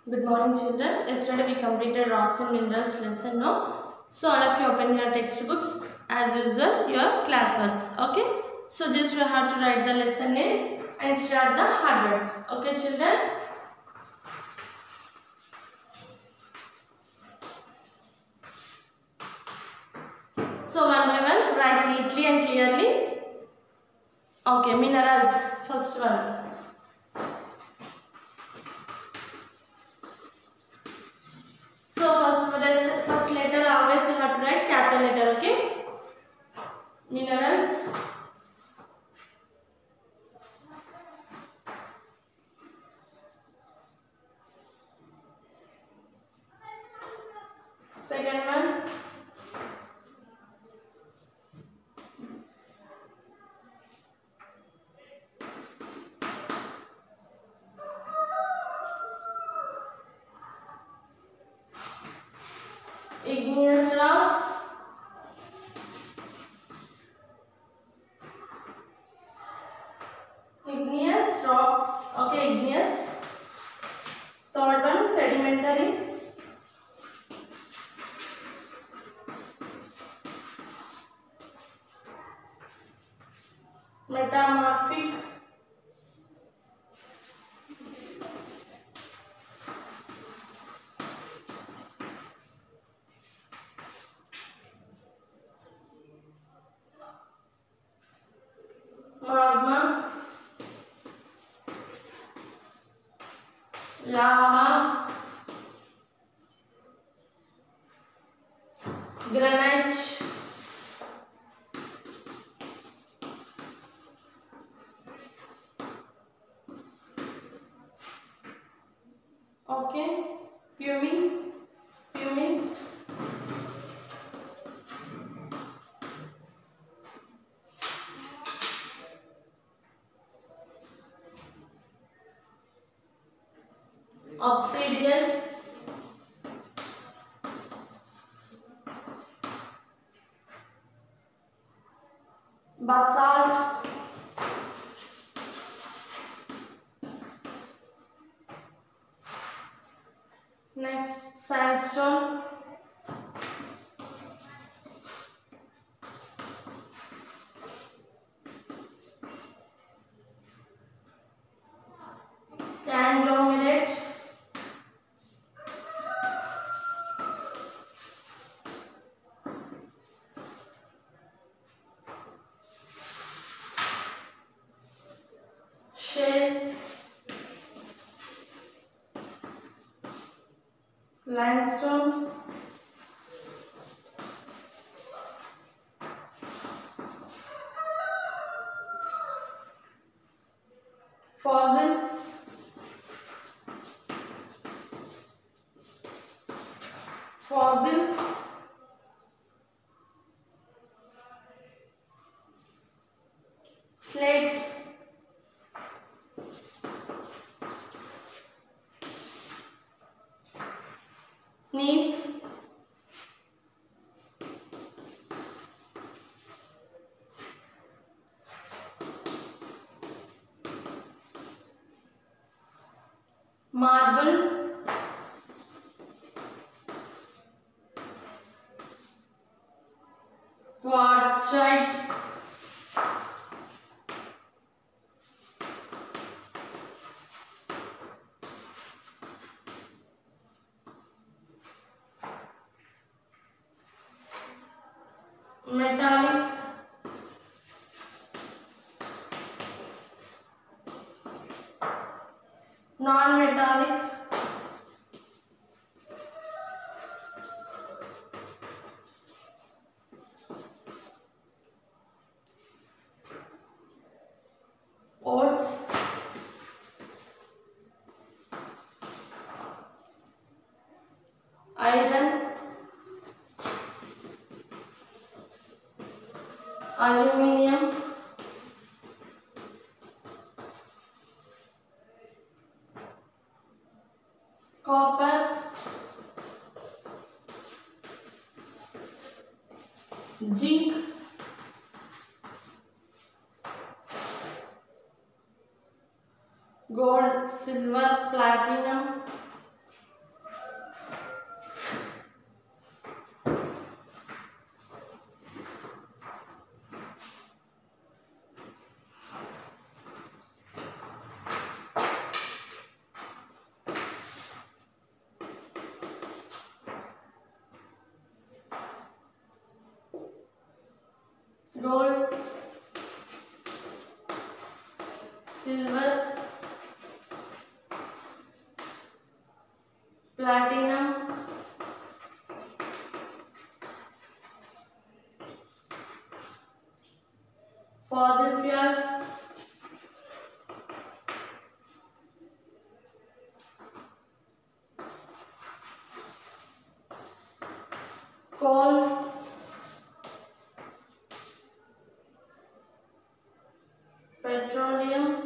Good morning, children. Yesterday we completed rocks and minerals lesson, no? So all of you open your textbooks as usual, your class works. Okay? So just you have to write the lesson name and start the hard words. Okay, children? So one by one, write neatly and clearly. Okay, minerals. First one. So first letter always you have to write capital letter. Okay? Minerals. Second one. Igneous rocks. Igneous rocks. Okay, igneous. Third one, sedimentary. Metamorphic. Magma. Lava. Granite. Okay. Pumice. Obsidian. Basalt. Next, sandstone. Conglomerate. Shale. Limestone. Fossils. Fossils. Slate. Gneiss. Marble. Quartzite. Metallic. Non-metallic. Quartz. Iron. Aluminium. Copper. Zinc. Gold, silver, platinum. silver, platinum, fossil fuels, coal, petroleum,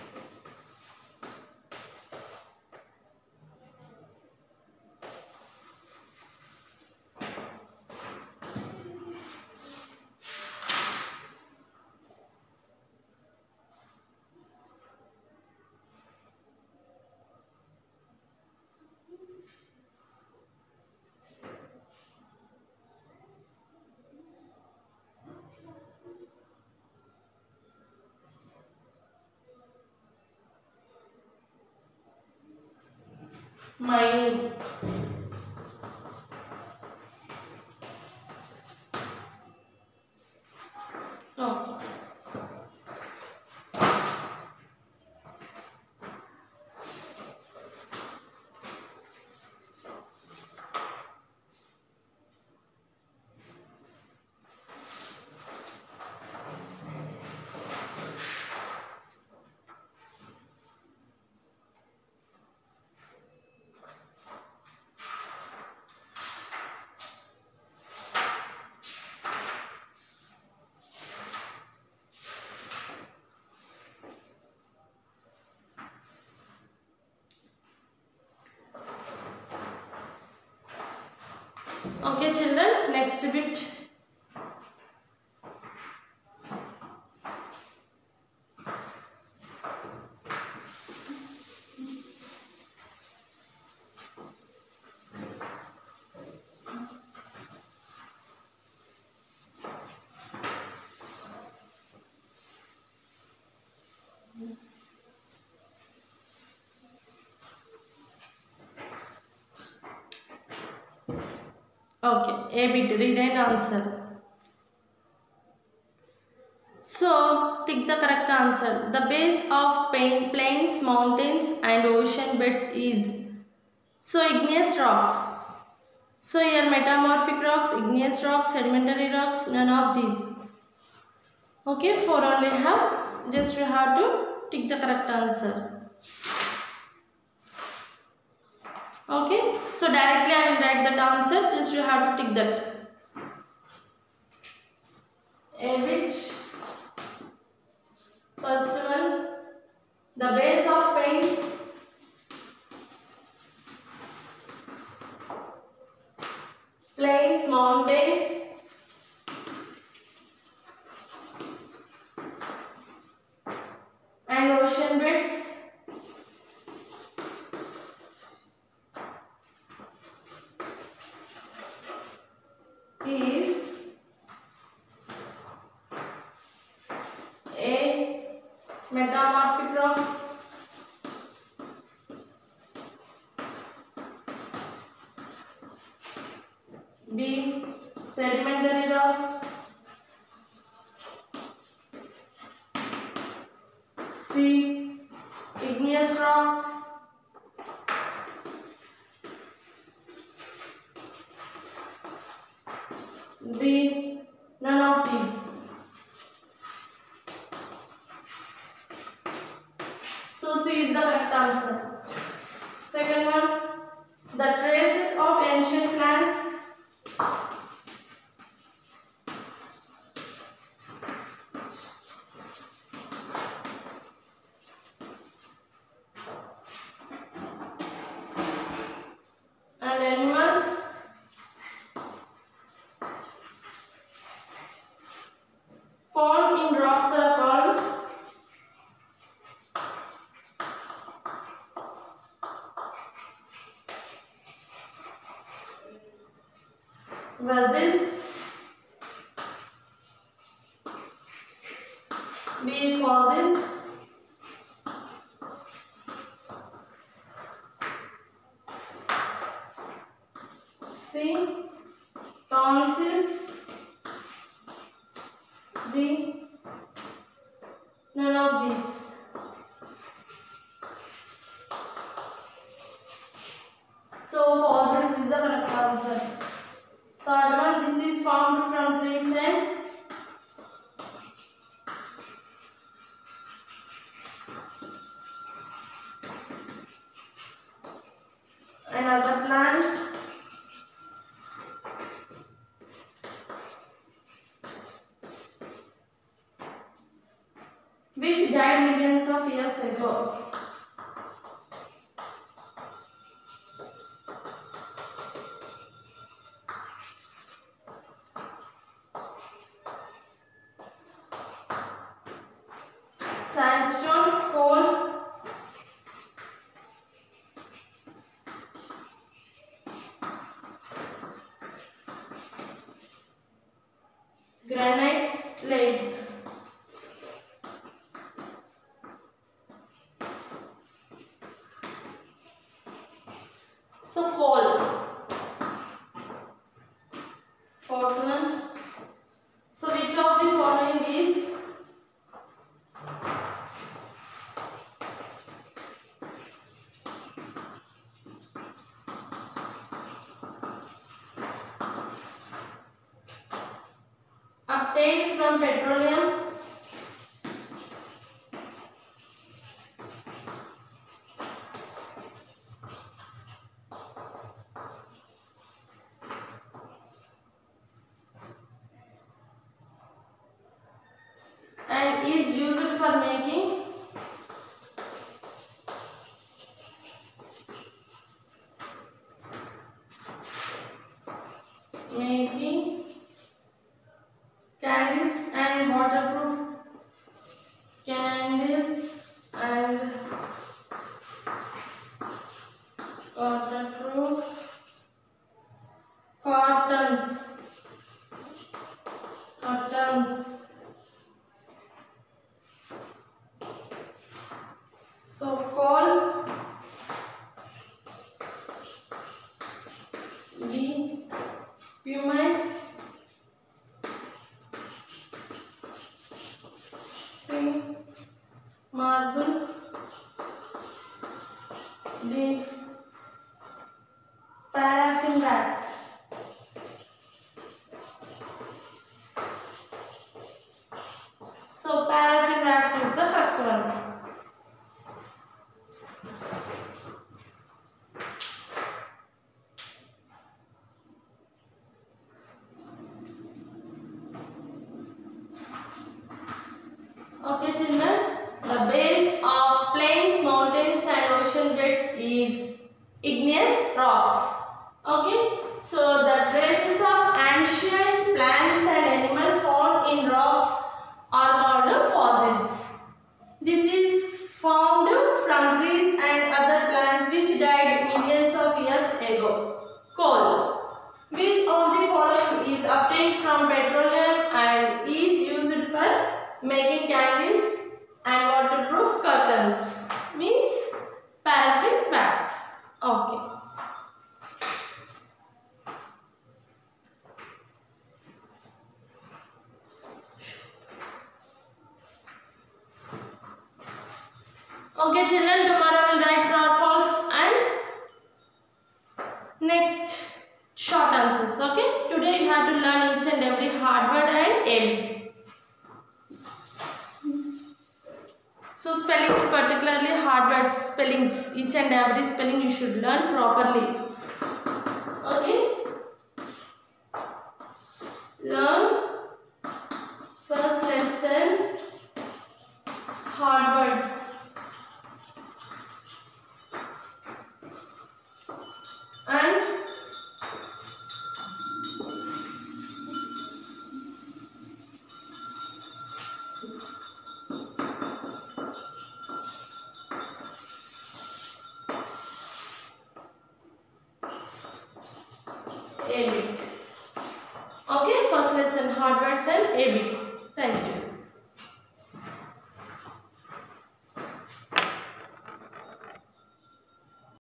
mining. Okay. Okay children, next bit. Okay, A bit, read and answer. So, tick the correct answer. The base of plains, mountains and ocean beds is. So, igneous rocks. So, here metamorphic rocks, igneous rocks, sedimentary rocks, none of these. Okay, 4 only have. Just you have to tick the correct answer. Okay, so directly I will write that answer. Just you have to tick that. A which? First one, the base of plains, mountains, and ocean beds is A. Metamorphic rocks, B. Sedimentary rocks, C. Igneous rocks, D. None of these. So C is the correct answer. Second one, the traces of ancient plants and animals found in rocks are called vessels, B. Fossils, C. Tonsils, D. None of these. and other plants. Which died millions of years ago. Sandstone, coal, granite, slate. So coal. Fourth one. So which of the following is obtained from petroleum? And is used for making candles and waterproof candles and waterproof curtains. So coal, B, pumice, C, marble, D, paraffin wax. So paraffin wax is the correct one. Okay children, the base of plains, mountains and ocean beds is igneous rocks. Okay, so the traces of ancient plants and animals found in rocks are called fossils. This is found from trees and other plants which died millions of years ago. Coal. Which of the following is obtained from petroleum and is used for making candles and waterproof curtains? Means paraffin wax. Okay. Okay children, tomorrow we will write true or false and next short answers. Okay, today you have to learn each and every hard word and everything. So spellings, particularly hard words spellings, each and every spelling you should learn properly. Okay, learn first lesson hard words. And A bit. Okay, first lesson hard words and A bit. Thank you.